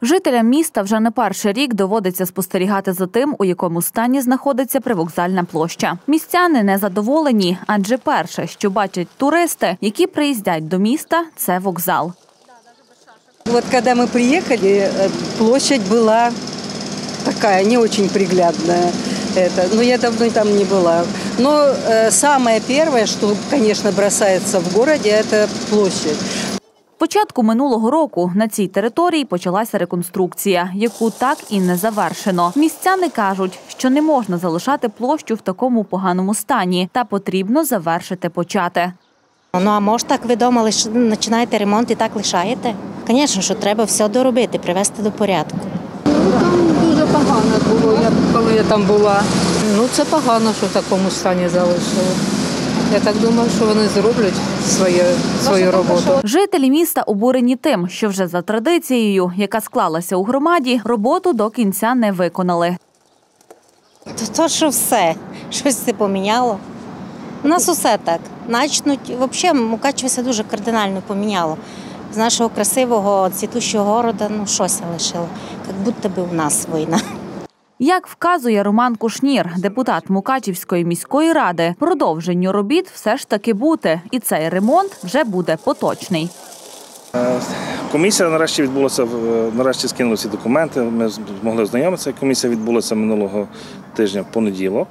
Жителям міста вже не перший рік доводиться спостерігати за тим, у якому стані знаходиться привокзальна площа. Містяни незадоволені, адже перше, що бачать туристи, які приїздять до міста, це вокзал. Вот когда мы приехали, площадь была такая, не очень приглядная. Но я давно там не была. Но самое первое, что, конечно, бросается в городе, это площадь. Початку минулого року на цій території почалася реконструкція, яку так і не завершено. Містяни кажуть, що не можна залишати площу в такому поганому стані та потрібно завершити почати. Ну, а може так ви думали, що починаєте ремонт і так лишаєте? Звісно, що треба все доробити, привести до порядку. Там дуже погано було, коли я там була. Ну, це погано, що в такому стані залишили. Я так думаю, що вони зроблять свою роботу. Жителі міста обурені тим, що вже за традицією, яка склалася у громаді, роботу до кінця не виконали. То, що все, щось це поміняло. У нас усе так. Начнуть, взагалі, Мукачево дуже кардинально поміняло. З нашого красивого, цвітущого города, ну, щось лишило. Як будто би у нас війна. Як вказує Роман Кушнір, депутат Мукачівської міської ради, продовженню робіт все ж таки бути, і цей ремонт вже буде поточний. Комісія нарешті відбулася, нарешті скинули всі документи, ми змогли ознайомитися. Комісія відбулася минулого тижня в понеділок.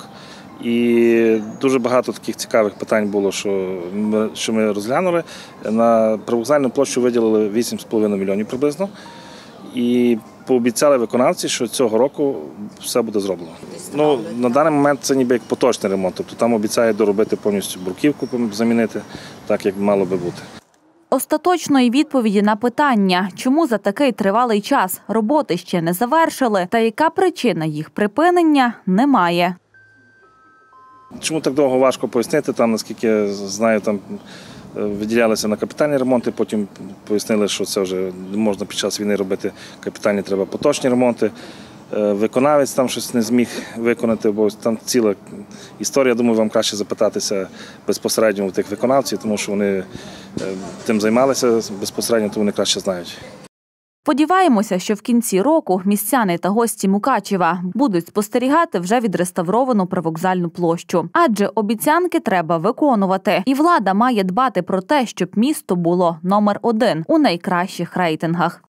І дуже багато таких цікавих питань було, що ми розглянули. На привокзальну площу виділили 8,5 мільйонів приблизно. І пообіцяли виконавці, що цього року все буде зроблено. Ну, на даний момент це ніби як поточний ремонт, тобто там обіцяють доробити повністю бруківку, замінити, так як мало би бути. Остаточної відповіді на питання, чому за такий тривалий час роботи ще не завершили та яка причина їх припинення, немає. Чому так довго, важко пояснити, там, наскільки я знаю, там виділялися на капітальні ремонти, потім пояснили, що це вже не можна під час війни робити капітальні, треба поточні ремонти. Виконавець там щось не зміг виконати, бо там ціла історія, думаю, вам краще запитатися безпосередньо у тих виконавців, тому що вони тим займалися безпосередньо, то вони краще знають. Сподіваємося, що в кінці року містяни та гості Мукачева будуть спостерігати вже відреставровану привокзальну площу. Адже обіцянки треба виконувати. І влада має дбати про те, щоб місто було номер 1 у найкращих рейтингах.